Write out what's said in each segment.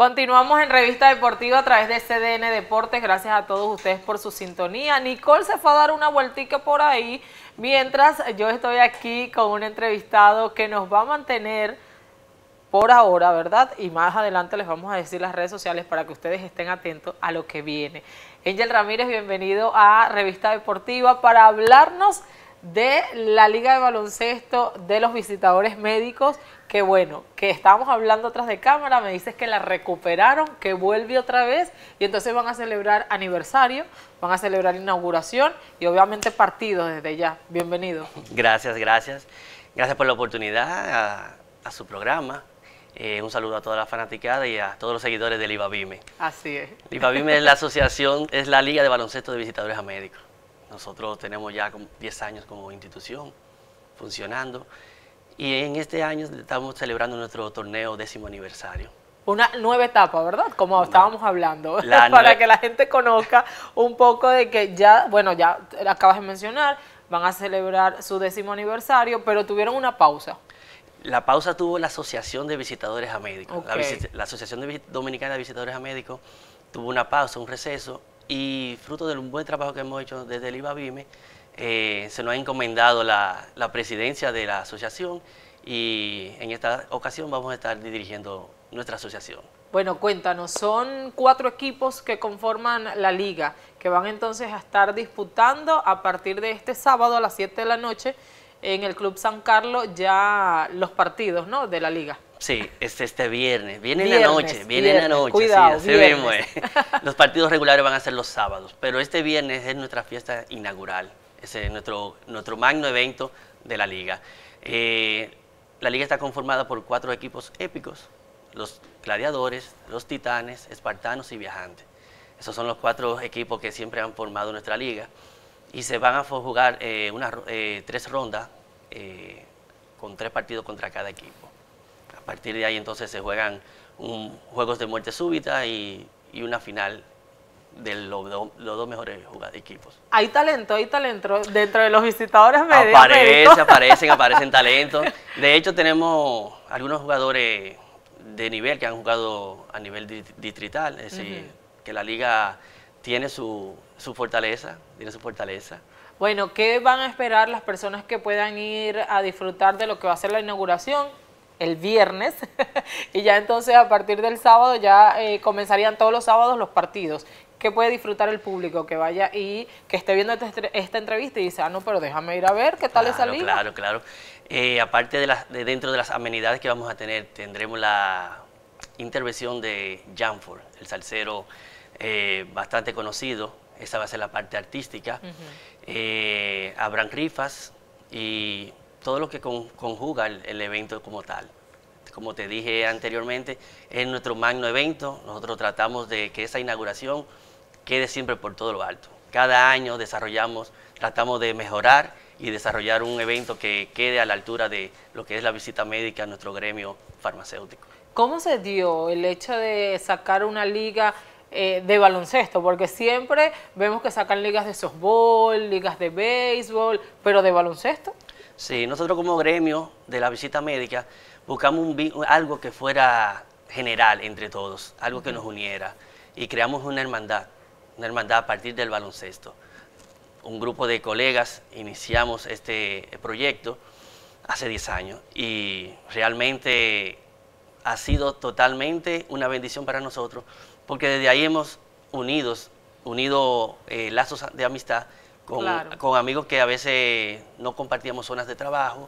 Continuamos en Revista Deportiva a través de CDN Deportes. Gracias a todos ustedes por su sintonía. Nicole se fue a dar una vueltica por ahí, mientras yo estoy aquí con un entrevistado que nos va a mantener por ahora, ¿verdad? Y más adelante les vamos a decir las redes sociales para que ustedes estén atentos a lo que viene. Angel Ramírez, bienvenido a Revista Deportiva para hablarnos de la Liga de Baloncesto de los Visitadores Médicos, que bueno, que estábamos hablando atrás de cámara, me dices que la recuperaron, que vuelve otra vez, y entonces van a celebrar aniversario, van a celebrar inauguración y obviamente partidos desde ya. Bienvenido. Gracias, gracias. Gracias por la oportunidad a su programa. Un saludo a toda la fanaticada y a todos los seguidores del IBABIME. Así es. El IBABIME es la asociación, es la Liga de Baloncesto de Visitadores a Médicos. Nosotros tenemos ya 10 años como institución funcionando y en este año estamos celebrando nuestro torneo 10º aniversario. Una nueva etapa, ¿verdad? Como estábamos hablando, para que la gente conozca un poco de que ya, bueno, ya acabas de mencionar, van a celebrar su 10º aniversario, pero tuvieron una pausa. La pausa tuvo la Asociación de Visitadores a Médicos. Okay. La Asociación Dominicana de Visitadores a Médicos tuvo una pausa, un receso, y fruto de un buen trabajo que hemos hecho desde el IBABIME, se nos ha encomendado la presidencia de la asociación y en esta ocasión vamos a estar dirigiendo nuestra asociación. Bueno, cuéntanos, son 4 equipos que conforman la liga, que van entonces a estar disputando a partir de este sábado a las 7 de la noche en el Club San Carlos ya los partidos, ¿no?, de la liga. Sí, este viernes, viene en la noche, Cuidado, sí, así mismo es. Los partidos regulares van a ser los sábados, pero este viernes es nuestra fiesta inaugural, es nuestro magno evento de la liga. La liga está conformada por 4 equipos épicos, los Gladiadores, los Titanes, Espartanos y Viajantes. Esos son los 4 equipos que siempre han formado nuestra liga y se van a jugar 3 rondas con 3 partidos contra cada equipo. A partir de ahí entonces se juegan juegos de muerte súbita y una final de los 2 mejores equipos. Hay talento dentro de los visitadores médicos. Aparecen talentos. De hecho tenemos algunos jugadores de nivel que han jugado a nivel distrital, es decir, que la liga tiene su fortaleza, Bueno, ¿qué van a esperar las personas que puedan ir a disfrutar de lo que va a ser la inauguración el viernes? Y ya entonces a partir del sábado ya comenzarían todos los sábados los partidos. ¿Qué puede disfrutar el público que vaya y que esté viendo esta entrevista y dice, no, pero déjame ir a ver qué tal esa liga? Claro. Aparte dentro de las amenidades que vamos a tener, tendremos la intervención de Janford, el salsero bastante conocido. Esa va a ser la parte artística. Habrán rifas y todo lo que conjuga el evento como tal. Como te dije anteriormente, es nuestro magno evento. Nosotros tratamos de que esa inauguración quede siempre por todo lo alto. Cada año tratamos de mejorar y desarrollar un evento que quede a la altura de lo que es la visita médica a nuestro gremio farmacéutico. ¿Cómo se dio el hecho de sacar una liga de baloncesto? Porque siempre vemos que sacan ligas de softball, ligas de béisbol, pero ¿de baloncesto? Sí, nosotros como gremio de la visita médica buscamos algo que fuera general entre todos, algo que nos uniera, y creamos una hermandad a partir del baloncesto. Un grupo de colegas iniciamos este proyecto hace 10 años y realmente ha sido totalmente una bendición para nosotros, porque desde ahí hemos unido lazos de amistad con amigos que a veces no compartíamos zonas de trabajo,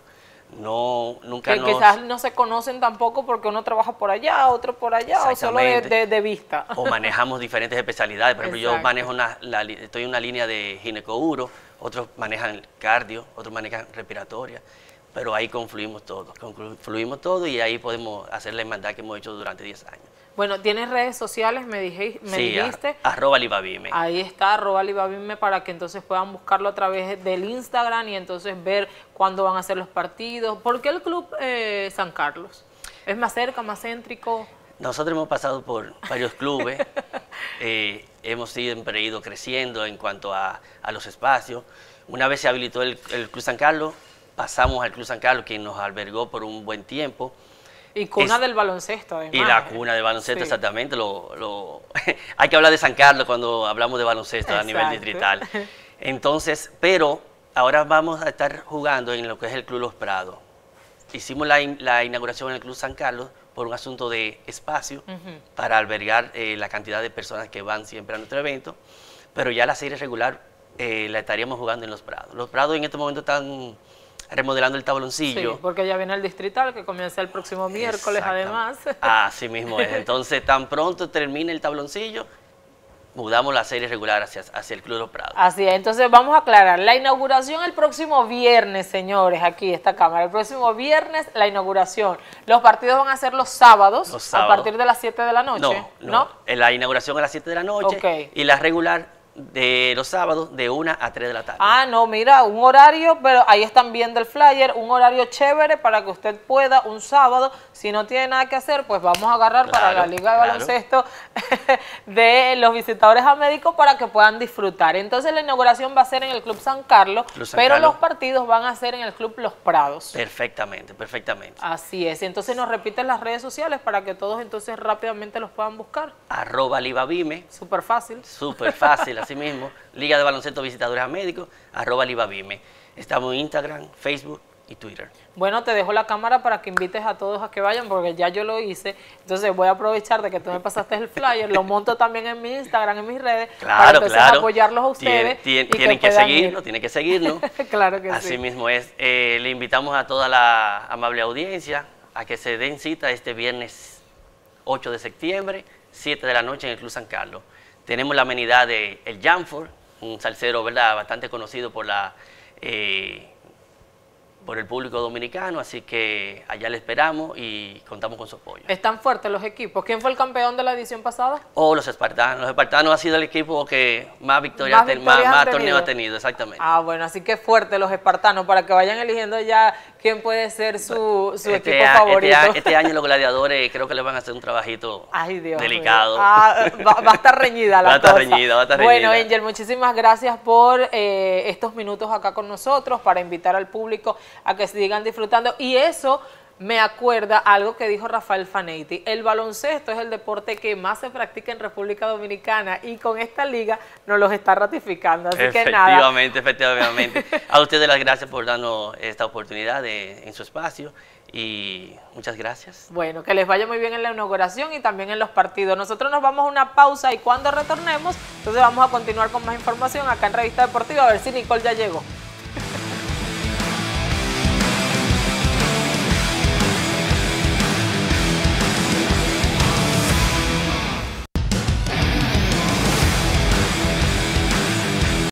quizás no se conocen tampoco porque uno trabaja por allá, otro por allá, o solo de vista. O manejamos diferentes especialidades. Por ejemplo, yo manejo estoy en una línea de ginecouro, otros manejan cardio, otros manejan respiratoria, pero ahí confluimos todo y ahí podemos hacer la hermandad que hemos hecho durante 10 años. Bueno, ¿tienes redes sociales? Me dijiste. @libabime. Ahí está, @libabime, para que entonces puedan buscarlo a través del Instagram y entonces ver cuándo van a ser los partidos. ¿Por qué el Club San Carlos? ¿Es más cerca, más céntrico? Nosotros hemos pasado por varios clubes, hemos siempre ido creciendo en cuanto a los espacios. Una vez se habilitó el Club San Carlos, pasamos al Club San Carlos, quien nos albergó por un buen tiempo. Y cuna del baloncesto, además. Y la cuna del baloncesto, Sí. exactamente. Hay que hablar de San Carlos cuando hablamos de baloncesto a nivel Exacto. distrital. Entonces, pero ahora vamos a estar jugando en lo que es el Club Los Prados. Hicimos la inauguración en el Club San Carlos por un asunto de espacio para albergar la cantidad de personas que van siempre a nuestro evento, pero ya la serie regular la estaríamos jugando en Los Prados. Los Prados en este momento están remodelando el tabloncillo. Sí, porque ya viene el distrital que comienza el próximo miércoles, además. Así mismo es. Entonces, tan pronto termine el tabloncillo, mudamos la serie regular hacia el Club Los Prados. Así es, entonces vamos a aclarar, la inauguración el próximo viernes, señores, aquí esta cámara, el próximo viernes la inauguración, los partidos van a ser los sábados, a partir de las 7 de la noche, No. La inauguración a las 7 de la noche y la regular de los sábados de 1 a 3 de la tarde. Ah, no, mira, un horario, pero ahí están viendo el flyer, un horario chévere para que usted pueda un sábado, si no tiene nada que hacer, pues vamos a agarrar para la Liga de Baloncesto de los visitadores a médicos para que puedan disfrutar. Entonces la inauguración va a ser en el Club San Carlos, pero los partidos van a ser en el Club Los Prados. Perfectamente, perfectamente. Así es, entonces nos repiten las redes sociales para que todos entonces rápidamente los puedan buscar. @libavime. Súper fácil. Súper fácil. Así mismo, Liga de Baloncesto Visitadores a Médicos, @libavime. Estamos en Instagram, Facebook y Twitter. Bueno, te dejo la cámara para que invites a todos a que vayan, porque ya yo lo hice. Entonces voy a aprovechar de que tú me pasaste el flyer, lo monto también en mi Instagram, en mis redes, para entonces apoyarlos a ustedes. Tienen que seguirnos. Claro que sí. Así mismo es. Le invitamos a toda la amable audiencia a que se den cita este viernes 8 de septiembre, 7 de la noche en el Club San Carlos. Tenemos la amenidad de El Janford, un salsero, ¿verdad?, bastante conocido por por el público dominicano, así que allá le esperamos y contamos con su apoyo. ¿Están fuertes los equipos? ¿Quién fue el campeón de la edición pasada? Los Espartanos. Los Espartanos ha sido el equipo que más victorias, más torneos ha tenido, exactamente. Ah, bueno, así que fuerte los Espartanos, para que vayan eligiendo ya quién puede ser su equipo favorito. Este año los gladiadores creo que le van a hacer un trabajito delicado. Va a estar reñida la cosa. Va a estar reñida. Bueno, Angel, muchísimas gracias por estos minutos acá con nosotros, para invitar al público a que sigan disfrutando. Y eso me acuerda algo que dijo Rafael Fanetti: el baloncesto es el deporte que más se practica en República Dominicana, y con esta liga nos los está ratificando. Así que nada. Efectivamente. A ustedes las gracias por darnos esta oportunidad en su espacio y muchas gracias. Bueno, que les vaya muy bien en la inauguración y también en los partidos. Nosotros nos vamos a una pausa y cuando retornemos, entonces vamos a continuar con más información acá en Revista Deportiva, a ver si Nicole ya llegó.